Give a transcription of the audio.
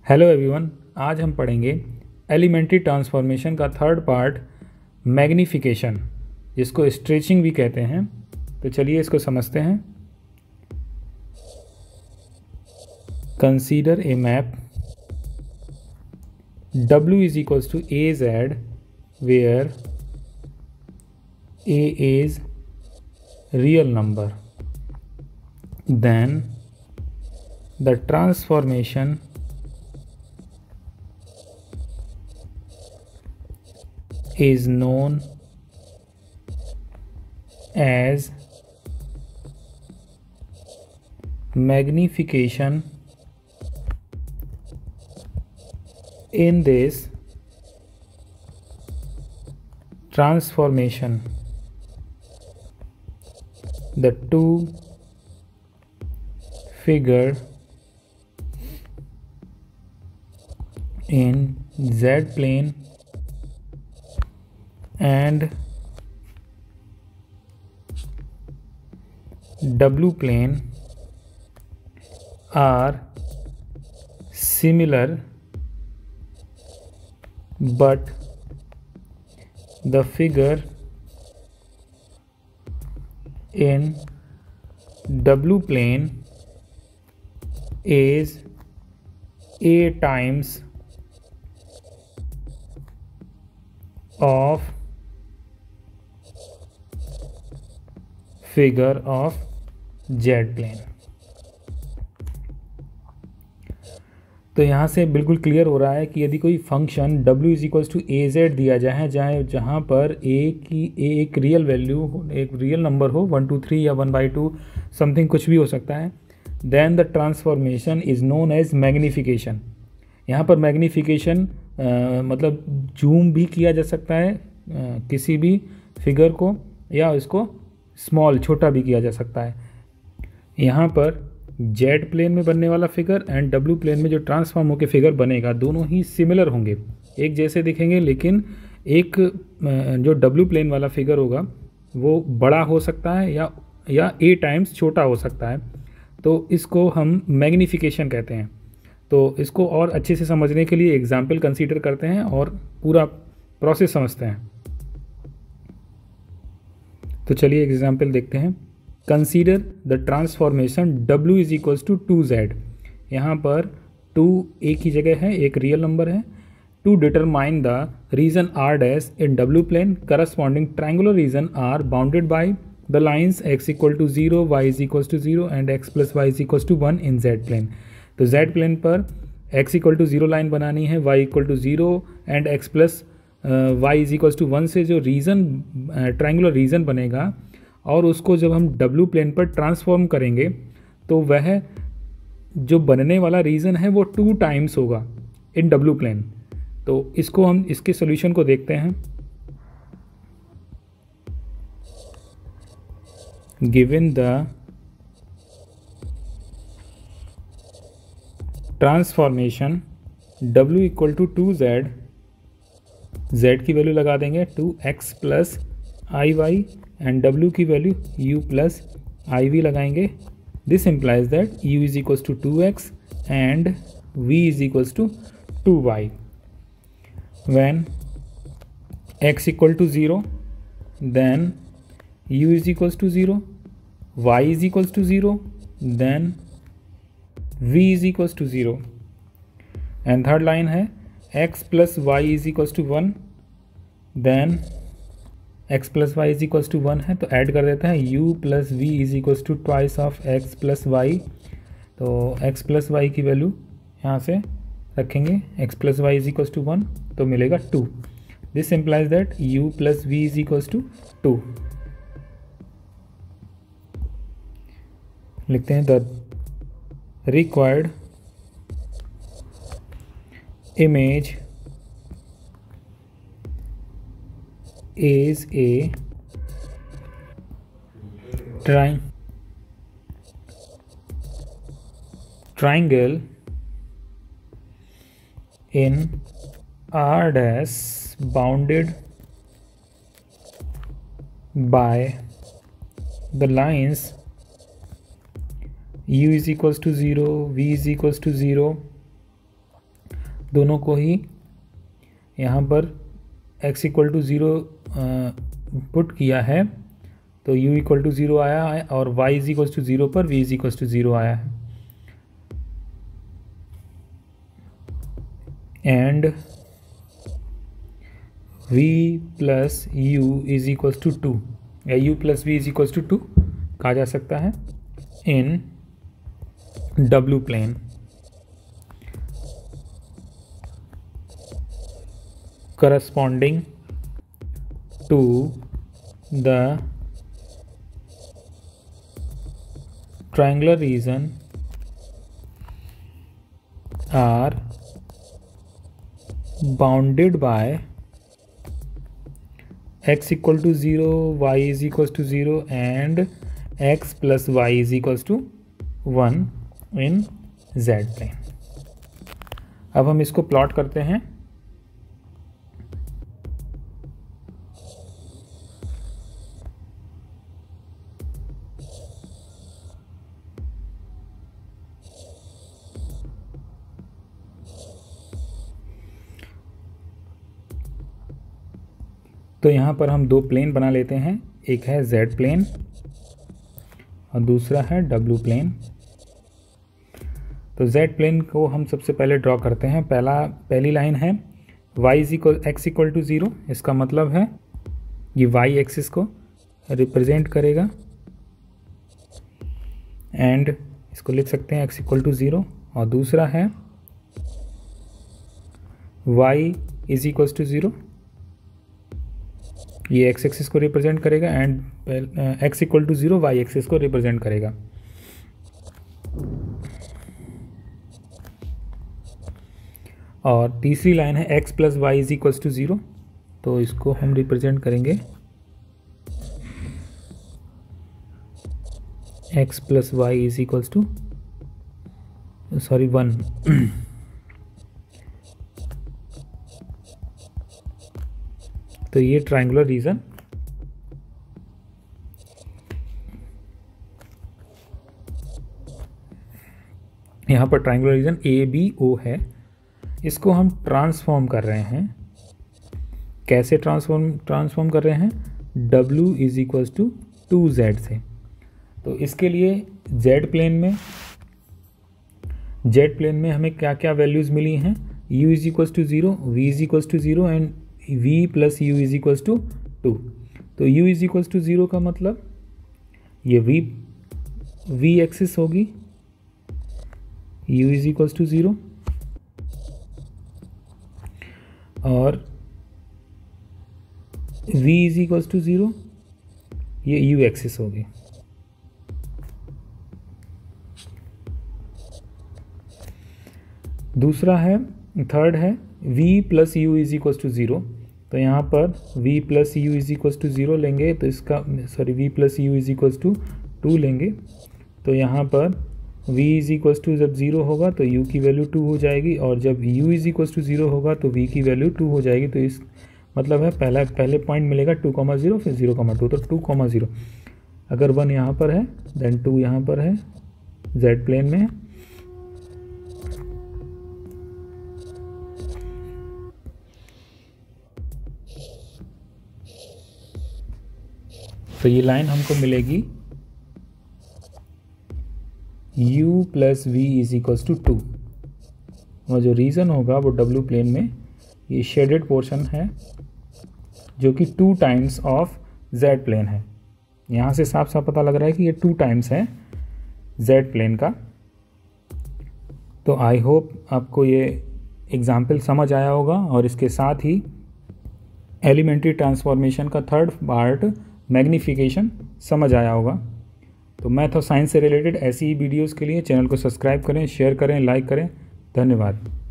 Hello everyone. आज हम पढ़ेंगे एलिमेंट्री ट्रांसफॉर्मेशन का थर्ड पार्ट मैग्नीफिकेशन, जिसको स्ट्रेचिंग भी कहते हैं। तो चलिए इसको समझते हैं। Consider a map W is equals to a z where a is real number, then the transformation is known as magnification. In this transformation, the two figure in Z plane and W plane are similar, but the figure in W plane is A times of figure of z plane. तो यहाँ से बिल्कुल clear हो रहा है कि यदि कोई function w is equals to a z दिया जाए, जहाँ पर एक रियल वैल्यू, एक रियल नंबर हो 1 2 3 या 1/2 समथिंग, कुछ भी हो सकता है, then the transformation is known as magnification. यहाँ पर मैग्नीफिकेशन मतलब जूम भी किया जा सकता है किसी भी फिगर को, या उसको स्मॉल छोटा भी किया जा सकता है। यहाँ पर जेड प्लेन में बनने वाला फिगर एंड डब्ल्यू प्लेन में जो ट्रांसफॉर्म होकर फिगर बनेगा, दोनों ही सिमिलर होंगे, एक जैसे दिखेंगे, लेकिन एक जो डब्ल्यू प्लेन वाला फिगर होगा वो बड़ा हो सकता है या ए टाइम्स छोटा हो सकता है। तो इसको हम मैग्नीफिकेशन कहते हैं। तो इसको और अच्छे से समझने के लिए एग्जाम्पल कंसीडर करते हैं और पूरा प्रोसेस समझते हैं। तो चलिए एग्जाम्पल देखते हैं। Consider the transformation W is equals to 2Z। यहाँ पर 2 एक ही जगह है, एक रियल नंबर है। To determine the region R dash in W plane corresponding triangular region R bounded by the lines x equal to 0, y is equals to 0 and x plus y is equals to 1 in Z plane. तो Z plane पर x equal to 0 line बनानी है, y equal to 0 and x plus y is equals to 1 से जो reason triangular reason बनेगा, और उसको जब हम W प्लेन पर ट्रांसफॉर्म करेंगे तो वह जो बनने वाला रीजन है वो 2 टाइम्स होगा इन W प्लेन। तो इसको हम इसके सॉल्यूशन को देखते हैं। Given the transformation W equal to 2Z, Z की वैल्यू लगा देंगे 2x plus i y and W की value u plus i v लगाएंगे। This implies that u is equals to 2x and v is equals to 2y। When x equal to 0, then u is equals to 0, y is equals to 0, then v is equals to 0। And third line है x plus y is equals to 1, then x plus y is equals to 1 है तो add कर देते हैं u plus v is equals to twice of x plus y. तो x plus y की value यहाँ से रखेंगे, x plus y is equals to 1 तो मिलेगा 2। This implies that u plus v is equals to 2। लिखते हैं the required image is a triangle in R dash bounded by the lines u is equals to 0, v is equals to 0 दोनों को ही यहाँ पर x equal to 0 put किया है तो u equal to 0 आया है और y इज इक्वल टू 0 पर v इज इक्वल टू 0 आया है। And v plus u is equal to 2 या u plus v is equal to 2 कहा जा सकता है in w plane. corresponding to the triangular region are bounded by x equal to 0, y is equals to 0 and x plus y is equals to 1 in z plane। अब हम इसको plot करते हैं। तो यहाँ पर हम दो प्लेन बना लेते हैं, एक है z प्लेन और दूसरा है w प्लेन। तो z प्लेन को हम सबसे पहले ड्रॉ करते हैं। पहली लाइन है x इक्वल टू 0, इसका मतलब है ये y एक्सिस को रिप्रेजेंट करेगा एंड इसको लिख सकते हैं x इक्वल टू 0। और दूसरा है y इज इक्वल टू 0, ये x एक्सिस को रिप्रेजेंट करेगा and x equal to 0 y axis को रिप्रेजेंट करेगा। और तीसरी लाइन है x plus y is equal to 0, तो इसको हम रिप्रेजेंट करेंगे x plus y is equal to 1। तो ये ट्रायंगुलर रीजन यहाँ पर ट्रायंगुलर रीजन ABO है, इसको हम ट्रांसफॉर्म कर रहे हैं। कैसे ट्रांसफॉर्म कर रहे हैं? W is equal to 2z से। तो इसके लिए z प्लेन में हमें क्या क्या वैल्यूज़ मिली हैं? u is equal to 0, v is equal to 0 and v plus u is equal to 2। तो u इज इक्वल टू 0 का मतलब ये v एक्सिस होगी, u इज इक्वल टू 0 और v इज इक्वल टू 0, ये u एक्सिस होगी। दूसरा है, थर्ड है v plus u is equal to 0। तो यहाँ पर v plus u is equal to 0 लेंगे तो इसका v plus u is equal to 2 लेंगे। तो यहाँ पर v इज इक्वल टू जब 0 होगा तो u की वैल्यू 2 हो जाएगी और जब u इज इक्वल टू 0 होगा तो v की वैल्यू 2 हो जाएगी। तो इस मतलब है पहले पॉइंट मिलेगा 2,0 फिर 0,2, तो 2,0। अगर 1 यहाँ पर है देन 2 यहाँ पर है, z प्लेन में है। तो ये लाइन हमको मिलेगी u plus v is equals to 2 और जो रीज़न होगा वो w प्लेन में ये शेडेड पोर्शन है जो कि 2 टाइम्स ऑफ z प्लेन है। यहाँ से साफ साफ पता लग रहा है कि ये 2 टाइम्स है z प्लेन का। तो आई होप आपको ये एग्जाम्पल समझ आया होगा और इसके साथ ही एलिमेंट्री ट्रांसफॉर्मेशन का थर्ड पार्ट मैग्नीफिकेशन समझ आया होगा। तो मैथ और साइंस से रिलेटेड ऐसी ही वीडियोज़ के लिए चैनल को सब्सक्राइब करें, शेयर करें, लाइक करें। धन्यवाद।